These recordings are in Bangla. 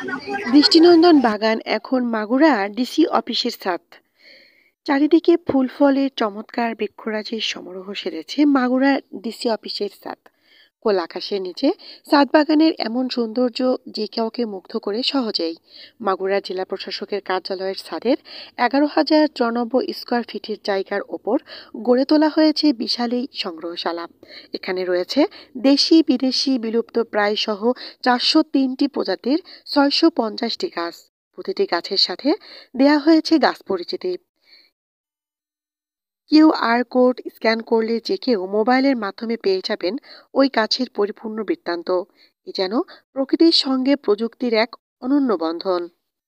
দৃষ্টিনন্দন বাগান এখন মাগুরা ডিসি অফিসের ছাদ। চারিদিকে ফুল ফলের চমৎকার বৃক্ষরাজির সমারোহ সেরেছে মাগুরা ডিসি অফিসের ছাদ। খোলা আকাশের নিচে ছাদ বাগানের এমন সৌন্দর্য যে কাউকে মুগ্ধ করে সহজেই। মাগুরা জেলা প্রশাসকের কার্যালয়ের ছাদের 11,094 স্কয়ার ফিটের জায়গার ওপর গড়ে তোলা হয়েছে বিশাল এই সংগ্রহশালা। এখানে রয়েছে দেশি বিদেশি বিলুপ্ত প্রায় সহ 403টি প্রজাতির 650টি গাছ। প্রতিটি গাছের সাথে দেয়া হয়েছে গাছ পরিচিতি। কিউআর কোড স্ক্যান করলে যে কেউ মোবাইলের মাধ্যমে পেয়ে যাবেন ওই গাছের পরিপূর্ণ বৃত্তান্ত। এ যেন প্রকৃতির সঙ্গে প্রযুক্তির এক অনন্য বন্ধন।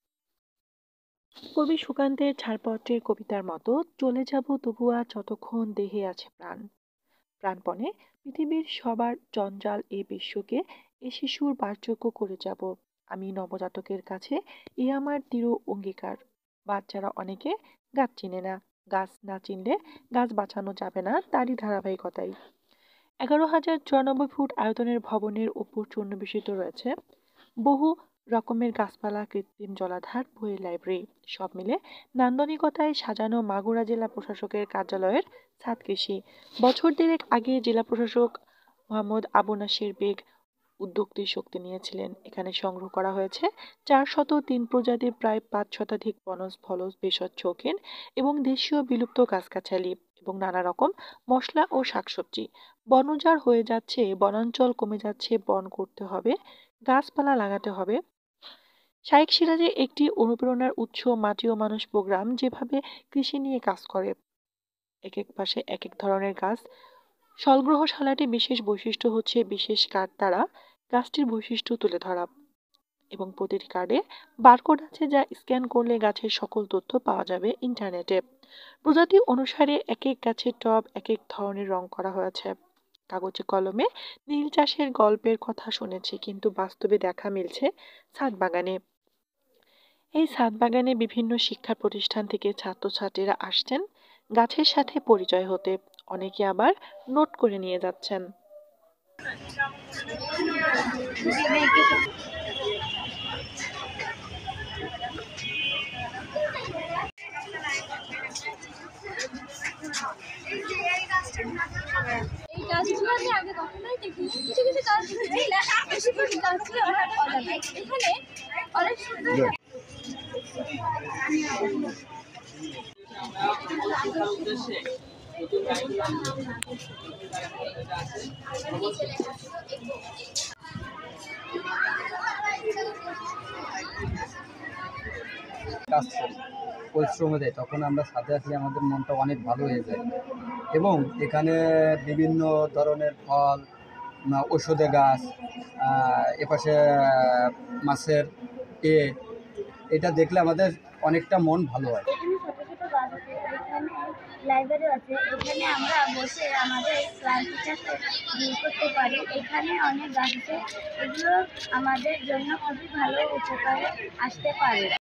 কবি সুকান্তের ছাড়পত্রের কবিতার মতো চলে যাব তবুয়া যতক্ষণ দেহে আছে প্রাণ। প্রাণপণে পৃথিবীর সবার জঞ্জাল এই বিশ্বকে এ শিশুর বাসযোগ্য করে যাব। আমি নবজাতকের কাছে এ আমার দৃঢ় অঙ্গীকার। বাচ্চারা অনেকে গাছ চিনে না, গাছ না চিনলে গাছ বাঁচানো যাবে না, তারই ধারাবাহিকতায় 11,094 ফুট আয়তনের ভবনের উপর চূর্ণবিষিত রয়েছে বহু রকমের গাছপালা, কৃত্রিম জলাধার, বইয়ের লাইব্রেরি, সব মিলে নান্দনিকতায় সাজানো মাগুরা জেলা প্রশাসকের কার্যালয়ের ছাদ কৃষি। বছর দেড়েক আগে জেলা প্রশাসক মোহাম্মদ আবু নাসির বেগ উদ্যোগটির শক্তি নিয়েছিলেন। এখানে সংগ্রহ করা হয়েছে 403 প্রজাতির প্রায় 5 শতাধিক বনজ ফলজ ভেষজ শৌখিন এবং দেশীয় বিলুপ্ত গাছগাছালি এবং নানা রকম মশলা ও শাকসবজি। বনজার হয়ে যাচ্ছে বনাঞ্চল, কমে যাচ্ছে বন, করতে হবে গাছপালা, লাগাতে হবে। শাইখ সিরাজে একটি অনুপ্রেরণার উৎস মাটি ও মানুষ প্রোগ্রাম যেভাবে কৃষি নিয়ে কাজ করে, এক এক পাশে এক এক ধরনের গাছ। সংগ্রহশালাটি বিশেষ বৈশিষ্ট্য হচ্ছে বিশেষ কার্ড দ্বারা গাছটির বৈশিষ্ট্য তুলে ধরা এবং প্রতিটি কার্ডে বারকোড আছে যা স্ক্যান করলে গাছের সকল তথ্য পাওয়া যাবে ইন্টারনেটে। প্রজাতি অনুসারে এক এক গাছের টব এক এক ধরনের রং করা হয়েছে। কাগজে কলমে নীল চাষের গল্পের কথা শুনেছি, কিন্তু বাস্তবে দেখা মিলছে ছাদ বাগানে। এই ছাদ বাগানে বিভিন্ন শিক্ষা প্রতিষ্ঠান থেকে ছাত্রছাত্রীরা আসছেন গাছের সাথে পরিচয় হতে, অনেকে আবার নোট করে নিয়ে যাচ্ছেন। এই গাছগুলো আমি আগে কখনোই দেখিনি। কিছু কিছু গাছ দেখেছি, বেশিরভাগ গাছগুলো আমার অজানা। এখানে অনেক সুন্দর কাজ করি, পরিশ্রম দেয়, তখন আমরা সাথে আসলে আমাদের মনটা অনেক ভালো হয়ে যায়। এবং এখানে বিভিন্ন ধরনের ফল, ঔষধি গাছ, এপাশে মাছের এ এটা দেখলে আমাদের অনেকটা মন ভালো হয়। এখানে ছোট ছোট গাছ আছে, এখানে লাইব্রেরি আছে, এখানে আমরা বসে আমাদের ক্লান্তিটাকে দূর করতে পারি। এখানে অনেক গাছ আছে, এগুলো আমাদের জন্য খুবই ভালো উপকারে আসতে পারে।